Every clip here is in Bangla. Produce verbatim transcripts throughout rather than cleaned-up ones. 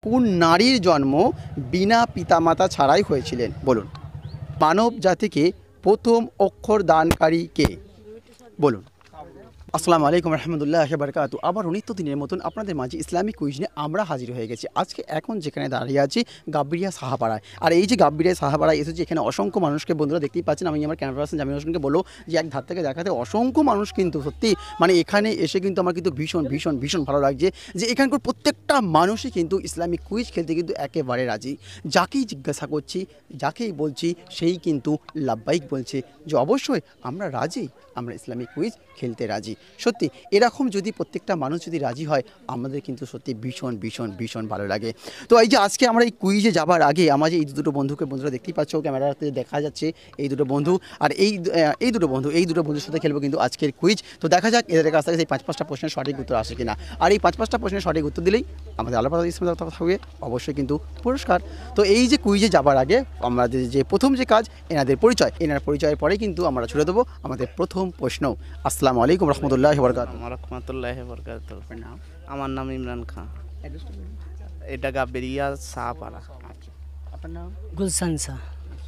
কোন নারীর জন্ম বিনা পিতামাতা ছাড়াই হয়েছিলেন? বলুন। মানব জাতিকে প্রথম অক্ষর দানকারী কে? বলুন। আসসালামু আলাইকুম রহমতুল্লাহ বারকাতু। আবার নিত্য দিনের মতন আপনাদের মাঝে ইসলামিক কুইজ নিয়ে আমরা হাজির হয়ে গেছি। আজকে এখন যেখানে দাঁড়িয়ে আছি গাব্বিরিয়া সাহাপাড়ায়। আর এই যে গাব্বিরিয়া সাহাপাড়ায় এসেছি, এখানে অসংখ্য মানুষকে বন্ধুরা দেখতেই পাচ্ছেন। আমি আমার ক্যামেরা পার্সন জামিল হোসেনকে বলবো যে এক ধার থেকে দেখাতে অসংখ্য মানুষ কিন্তু সত্যি মানে এখানে এসে কিন্তু আমার কিন্তু ভীষণ ভীষণ ভীষণ ভালো লাগছে যে এখানকার প্রত্যেকটা মানুষই কিন্তু ইসলামিক কুইজ খেলতে কিন্তু একেবারে রাজি। যাকেই জিজ্ঞাসা করছি, যাকেই বলছি, সেই কিন্তু লাব্বাইক বলছে যে অবশ্যই আমরা রাজি, আমরা ইসলামিক কুইজ খেলতে রাজি। সত্যি এরকম যদি প্রত্যেকটা মানুষ যদি রাজি হয় আমাদের কিন্তু সত্যি ভীষণ ভীষণ ভীষণ ভালো লাগে। তো এই যে আজকে আমরা এই কুইজে যাবার আগে আমার যে এই দুটো বন্ধুকে বন্ধুরা দেখতেই পাচ্ছ, ক্যামেরাতে দেখা যাচ্ছে এই দুটো বন্ধু, আর এই এই দুটো বন্ধু এই দুটো বন্ধুর সাথে খেলবো কিন্তু আজকের কুইজ। তো দেখা যাক এদের কাছ থেকে সেই পাঁচ পাঁচটা প্রশ্নের সঠিক উত্তর আসে কিনা। আর এই পাঁচ পাঁচটা প্রশ্নের সঠিক উত্তর দিলেই আমাদের আলাদা ইসলাম থাকবে অবশ্যই কিন্তু পুরস্কার। তো এই যে কুইজে যাবার আগে আমাদের যে প্রথম যে কাজ এনাদের পরিচয়, এনার পরিচয়ের পরে কিন্তু আমরা ছুড়ে দেবো আমাদের প্রথম প্রশ্ন। আসসালামু আলাইকুম রহমতুল্লাহ বরকাত। রহমতুল্লাহ বরকাত। আমার নাম ইমরান খান, এটা গাব্বিরিয়া সাহাপাড়া। আপনার নাম? গুলশান শাহ।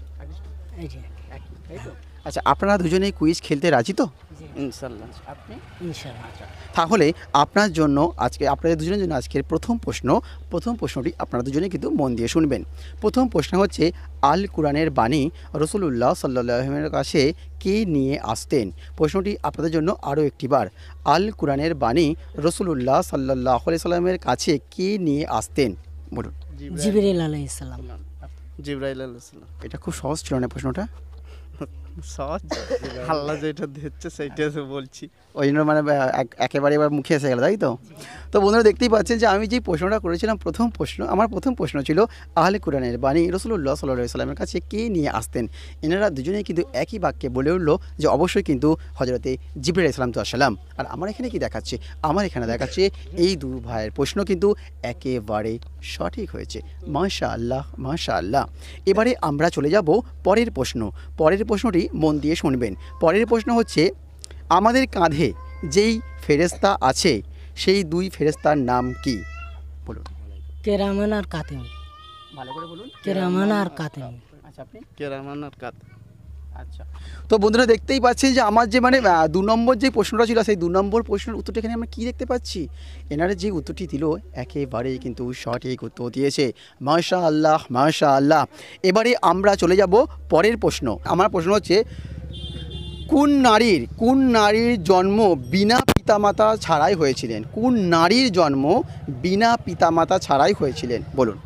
আচ্ছা, আপনারা দুজনেই কুইজ খেলতে রাজি তো? ইনশাল্লাহ। আপনি? ইনশাআল্লাহ। তাহলে আপনার জন্য আজকে আপনাদের দুজনের জন্য আজকের প্রথম প্রশ্ন। প্রথম প্রশ্নটি আপনারা দুজনে কিন্তু মন দিয়ে শুনবেন। প্রথম প্রশ্ন হচ্ছে, আল কুরআনের বাণী রাসূলুল্লাহ সাল্লাল্লাহু আলাইহি ওয়াসাল্লামের কাছে কে নিয়ে আসতেন? প্রশ্নটি আপনাদের জন্য আরও একটিবার, আল কুরআনের বাণী রাসূলুল্লাহ সাল্লাল্লাহু আলাইহি ওয়াসাল্লামের কাছে কে নিয়ে আসতেন? বলুন। জিবরিল আলাইহিস সালাম। জিবরাইল আলাইহিস সালাম। এটা খুব সহজ ছিল না প্রশ্নটা? সহজ, আল্লাহ যেটা দিচ্ছে সেইটা বলছি, ওই জন্য মানে একেবারে এবার মুখে এসে গেল, তাই তো? তো বন্ধুরা দেখতেই পাচ্ছেন যে আমি যেই প্রশ্নটা করেছিলাম প্রথম প্রশ্ন, আমার প্রথম প্রশ্ন ছিল আহলে কুরআনের বাণী রাসূলুল্লাহ সাল্লাল্লাহু আলাইহি ওয়াসাল্লামের কাছে কে নিয়ে আসতেন। এনারা দুজনেই কিন্তু একই বাক্যে বলে উঠলো যে অবশ্যই কিন্তু হযরতে জিবরাইল আলাইহিস সালাম। আর আমার এখানে কি দেখাচ্ছে? আমার এখানে দেখাচ্ছে এই দু ভাইয়ের প্রশ্ন কিন্তু একেবারে সঠিক হয়েছে। মাশাআল্লাহ মাশাআল্লাহ। এবারে আমরা চলে যাব পরের প্রশ্ন। পরের প্রশ্নটি মন দিয়ে শুনবেন। পরের প্রশ্ন হচ্ছে, আমাদের কাঁধে যেই ফেরেশতা আছে সেই দুই ফেরেশতার নাম কি? বলুন। কেরামান আর কাতিম। ভালো করে বলুন। কেরামান আর কাতিম। আচ্ছা, আপনি? কেরামান আর কাত। আচ্ছা, তো বন্ধুরা দেখতেই পাচ্ছেন যে আমার যে মানে দু নম্বর যে প্রশ্নটা ছিল সেই দু নম্বর প্রশ্নের উত্তরটা এখানে আমরা কী দেখতে পাচ্ছি, এনারা যে উত্তরটি দিল একেবারেই কিন্তু সঠিক উত্তর দিয়েছে। মাশাআল্লাহ মাশাআল্লাহ। এবারে আমরা চলে যাব পরের প্রশ্ন। আমার প্রশ্ন হচ্ছে, কোন নারীর কোন নারীর জন্ম বিনা পিতামাতা ছাড়াই হয়েছিলেন? কোন নারীর জন্ম বিনা পিতামাতা ছাড়াই হয়েছিলেন? বলুন।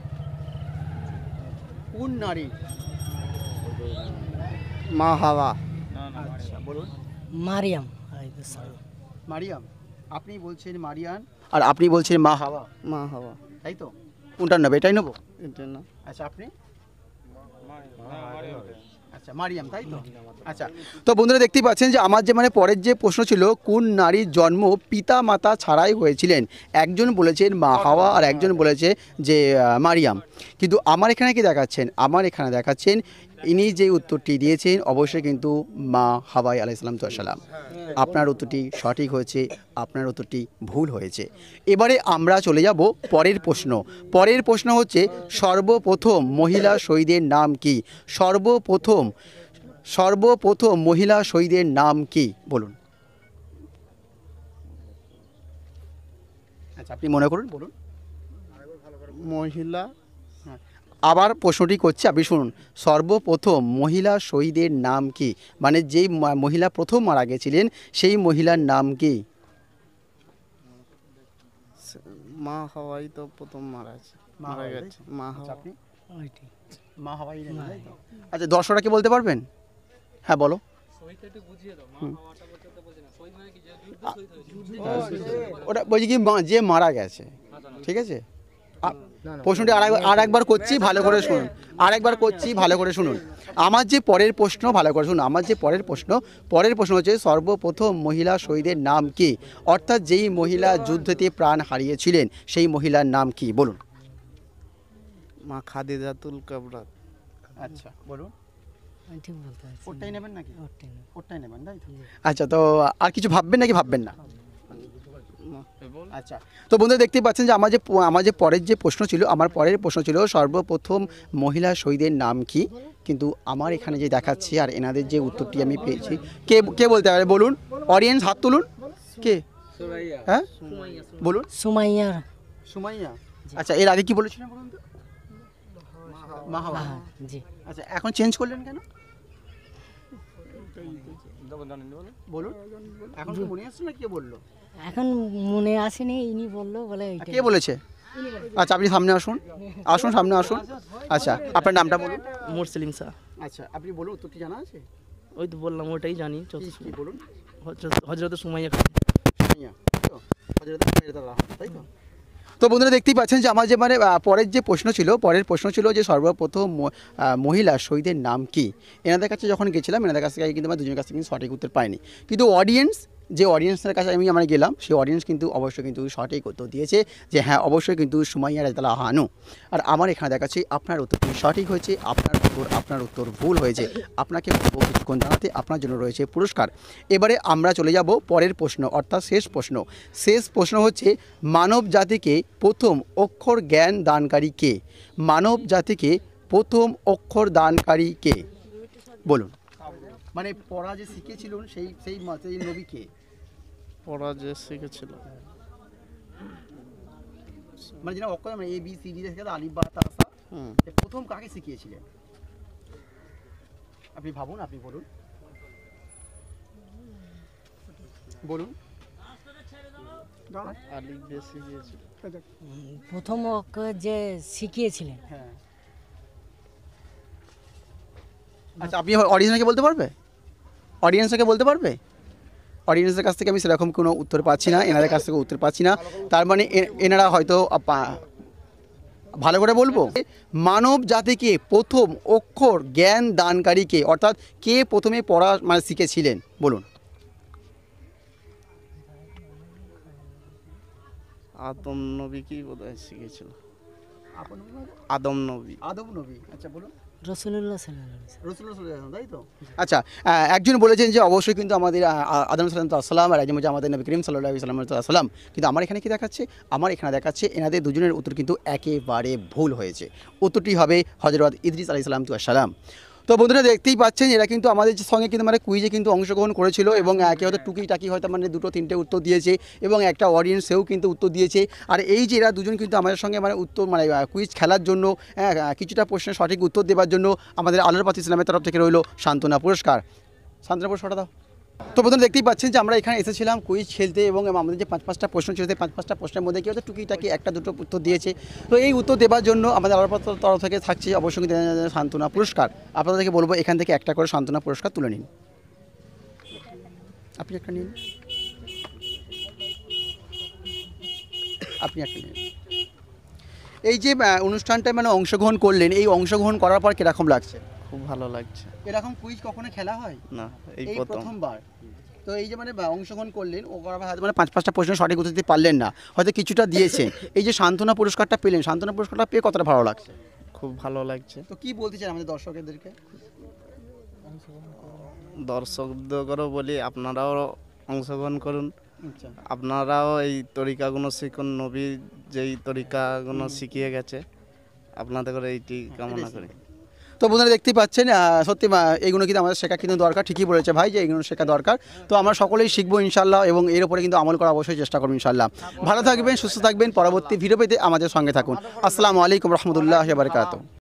কোন নারী? মা হাওয়া। আচ্ছা, বলুন। মারিয়াম আলাইহিস সালাম। মারিয়াম। আপনি বলছেন মারিয়ান আর আপনি বলছেন মা হাওয়া, মা হাওয়া। তাই তো? কোনটা নেবে? এটাই নেবো। এটা না। আচ্ছা, আপনি? আচ্ছা, মারিয়াম, তাই তো? আচ্ছা, তো বন্ধুরা দেখতেই পাচ্ছেন যে আমার যে মানে পরের যে প্রশ্ন ছিল, কোন নারীর জন্ম পিতা মাতা ছাড়াই হয়েছিলেন, একজন বলেছেন মা হাওয়া আর একজন বলেছে যে মারিয়াম। কিন্তু আমার এখানে কি দেখাচ্ছেন? আমার এখানে দেখাচ্ছেন ইনি যে উত্তরটি দিয়েছেন অবশ্যই কিন্তু মা হাওয়া আলাইহিস সালাম। আপনার উত্তরটি সঠিক হয়েছে, আপনার উত্তরটি ভুল হয়েছে। এবারে আমরা চলে যাব পরের প্রশ্ন। পরের প্রশ্ন হচ্ছে, সর্বপ্রথম মহিলা শহীদের নাম কি? সর্বপ্রথম সর্বপ্রথম মহিলা শহীদের নাম কি? বলুন। আচ্ছা, আপনি মনে করুন, বলুন। মহিলা। আবার প্রশ্নটি করছি, আপনি শুনুন। সর্বপ্রথম মহিলা শহীদের নাম কি? মানে যেই মহিলা প্রথম মারা গেছিলেন সেই মহিলার নাম কি? মা হাওয়াই তো প্রথম মারা গেছে, মারা গেছে মা হাওয়া। আপনি? ওইটি মা হাওয়াই। আচ্ছা, দর্শকরা কি বলতে পারবেন? হ্যাঁ, বলো। ওটা বলছি কি যে মারা গেছে, ঠিক আছে? প্রশ্নটি আর একবার করছি, ভালো করে শুনুন। আর একবার করছি, ভালো করে শুনুন। আমার যে পরের প্রশ্ন, ভালো করে শুনুন। আমার যে পরের প্রশ্ন পরের প্রশ্ন হচ্ছে, সর্বপ্রথম মহিলা শহীদের নাম কি? অর্থাৎ যেই মহিলা যুদ্ধতে প্রাণ হারিয়েছিলেন সেই মহিলার নাম কি? বলুন। মা খাদিজাতুল কুবরা। আচ্ছা, বলুন। ঠিক বলতে পারছি। ওটাই নেবেন নাকি? ওটাই না। ওটাই নেবেন, তাই তো? আচ্ছা, তো আর কিছু ভাববেন নাকি ভাববেন না? আচ্ছা, তো বন্ধুরা দেখতেই পাচ্ছেন যে আমার যে প- আমার যে পরের যে প্রশ্ন ছিল, আমার পরের প্রশ্ন ছিল সর্বপ্রথম মহিলা শহীদের নাম কি, কিন্তু আমার এখানে যে দেখাচ্ছি আর এনাদের যে উত্তরটি আমি পেয়েছি, কে কে বলতে পারে বলুন, অডিয়েন্স হাত তুলুন, কে, হ্যাঁ বলুন, সুমাইয়ার সুমাইয়া। আচ্ছা, এর আগে কি বলেছিলেন বলুন তো? মাহাবা। হ্যাঁ জি। আচ্ছা, এখন চেঞ্জ করলেন কেন বলুন, এখন কি মনে আসছে না কে বললো, এখন মনে আসেনি, ইনি বললো বলে আর এইটাই। কে বলেছে? আচ্ছা, আপনি সামনে আসুন, আসুন সামনে আসুন। আচ্ছা, আপনার নামটা বলুন। মুরসেলিম শাহ। আচ্ছা, আপনি বলুন, উত্তরটি জানা আছে? ওই তো বললাম ওটাই জানি। কি- কি বলুন? হজরত সুমাইয়া খান। সুমাইয়া, তাই তো? হযরত সুমাইয়া রাদিয়াল্লাহু আনহা, তাই তো? তো বন্ধুরা দেখতেই পাচ্ছেন যে আমার যে মানে আহ, পরের যে প্রশ্ন ছিল, পরের প্রশ্ন ছিল যে সর্বপ্রথম ম- আহ, মহিলা শহীদের নাম কি। এনাদের কাছে যখন গেছিলাম, এনাদের কাছ থেকে কিন্তু আমার দুজনের কাছ থেকে কিন্তু সঠিক উত্তর পাইনি, কিন্তু অডিয়েন্স, যে অডিয়েন্সের কাছে আমি আমরা গেলাম, সেই অডিয়েন্স কিন্তু অবশ্যই কিন্তু সঠিক উত্তর দিয়েছে যে হ্যাঁ অবশ্যই কিন্তু সুমাইয়া রাদিয়াল্লাহু আনহা। আর আমার এখানে দেখাচ্ছি আপনার উত্তরটি সঠিক হয়েছে, আপনার উত্তর আপনার উত্তর ভুল হয়েছে। আপনাকে বলবো কিছুক্ষণ জানাতে, আপনার জন্য রয়েছে পুরস্কার। এবারে আমরা চলে যাব পরের প্রশ্ন, অর্থাৎ শেষ প্রশ্ন। শেষ প্রশ্ন হচ্ছে মানব জাতিকে প্রথম অক্ষর জ্ঞান দানকারী কে? মানব জাতিকে প্রথম অক্ষর দানকারী কে? বলুন, মানে পড়া যে শিখেছিলেন সেই সেই মা- সেই নবী কে? পড়া যে শিখেছিল মানে যেটা অক্ষর মানে এ বি সি ডি থেকে আলিফ বা তা সা, হুম এ প্রথম কাকে শিখিয়েছিলেন? আপনি ভাবুন, আপনি বলুন, বলুন। আলিফ দিয়ে শিখিয়েছিল। উম, প্রথম ওকে যে শিখিয়েছিলেন, হ্যাঁ, আচ্ছা, আপনি অডিয়েন্সকে বলতে পারবে? অডিয়েন্সকে বলতে পারবে? অডিয়েন্সের কাছ থেকে আমি সেরকম কোনো উত্তর পাচ্ছি না, এনাদের কাছ থেকে উত্তর পাচ্ছি না। তার মানে এ- এনারা হয়তো আপা- ভালো করে বলবো, মানব জাতিকে প্রথম অক্ষর জ্ঞান দানকারী কে, অর্থাৎ কে প্রথমে পড়া মানে শিখেছিলেন বলুন। আদম নবী কি বোধহয় শিখেছিল। আদম নবী। আদম নবী, আচ্ছা বলুন। রসুল্লাহ সাল্লাল্লাহু আলাইহি ওয়াসাল্লাম। রসুল্লাহ সাল্লাল্লাহু আলাইহি ওয়াসাল্লাম, তাই তো? আচ্ছা, আহ, একজন বলেছেন যে অবশ্যই কিন্তু আমাদের আহ, আদম সাল্লাম আর একজন বলছে আমাদের নবী করিম সাল্লাল্লাহু আলাইহি সাল্লাম, কিন্তু আমার এখানে কি দেখাচ্ছে? আমার এখানে দেখাচ্ছে এনাদের দুজনের উত্তর কিন্তু একেবারে ভুল হয়েছে। উত্তরটি হবে হযরত ইদ্রিস আলাইহিস সালাম। তো বন্ধুরা দেখতেই পাচ্ছেন এরা কিন্তু আমাদের সঙ্গে কিন্তু মানে কুইজে কিন্তু অংশগ্রহণ করেছিল এবং আহ, কেউ হয়তো টুকি টাকি হয়তো মানে দুটো তিনটে উত্তর দিয়েছে এবং একটা অডিয়েন্সেও কিন্তু উত্তর দিয়েছে। আর এই যে এরা দুজন কিন্তু আমাদের সঙ্গে মানে উত্তর মানে কুইজ খেলার জন্য, হ্যাঁ, আহ, কিছুটা প্রশ্নের সঠিক উত্তর দেওয়ার জন্য আমাদের আলোর পাতি ইসলামের তরফ থেকে রইলো সান্ত্বনা পুরস্কার। সান্ত্বনা পুরস্কারটা দাও। তো প্রথমে দেখতেই পাচ্ছেন যে আমরা এখানে এসেছিলাম কুইজ খেলতে এবং আমাদের যে পাঁচ পাঁচটা প্রশ্ন ছিল সেই পাঁচ পাঁচটা প্রশ্নের মধ্যে কেউ হয়তো টুকিটাকি একটা দুটো উত্তর দিয়েছে। তো এই উত্তর দেওয়ার জন্য আমাদের আলোর পাতির তরফ থেকে থাকছে অবশ্যই কিন্তু সান্ত্বনা পুরস্কার। আপনাদেরকে বলবো এখান থেকে একটা করে সান্ত্বনা পুরস্কার তুলে নিন। আপনি একটা নিন, আপনি একটা নিন। এই যে আহ, অনুষ্ঠানটায় মানে অংশগ্রহণ করলেন, এই অংশগ্রহণ করার পর কিরকম লাগছে? খুব ভালো লাগছে। এরকম কুইজ কখনো খেলা হয় না, এই এই প্রথম। প্রথমবার। তো এই যে মানে বা- অংশগ্রহণ করলেন ও করার পর হয়তো মানে পাঁচ পাঁচটা প্রশ্ন সঠিক উত্তর দিতে পারলেন না, হয়তো কিছুটা দিয়েছেন, এই যে সান্ত্বনা পুরস্কারটা পেলেন, সান্ত্বনা পুরস্কারটা পেয়ে কতটা ভালো লাগছে? খুব ভালো লাগছে। তো কি বলতে চান আমাদের দর্শকদেরকে? দর্শকদেরও বলি আপনারাও অংশগ্রহণ করুন, আচ্ছা, আপনারাও এই তরিকাগুলো শিখুন। নবী যেই তরিকাগুলো শিখিয়ে গেছে আপনাদের করে এইটি কামনা করি। তো বন্ধুরা দেখতেই পাচ্ছেন আহ, সত্যি আহ, এইগুলো কিন্তু আমাদের শেখা কিন্তু দরকার, ঠিকই বলেছে ভাই যে এইগুলো শেখা দরকার। তো আমরা সকলেই শিখবো ইনশাল্লাহ এবং এর উপরে কিন্তু আমল করা অবশ্যই চেষ্টা করবো ইনশাল্লাহ। ভালো থাকবেন, সুস্থ থাকবেন, পরবর্তী ভিডিও পেতে আমাদের সঙ্গে থাকুন। আসসালামু আলাইকুম রহমতুল্লাহ বারকাতুহু।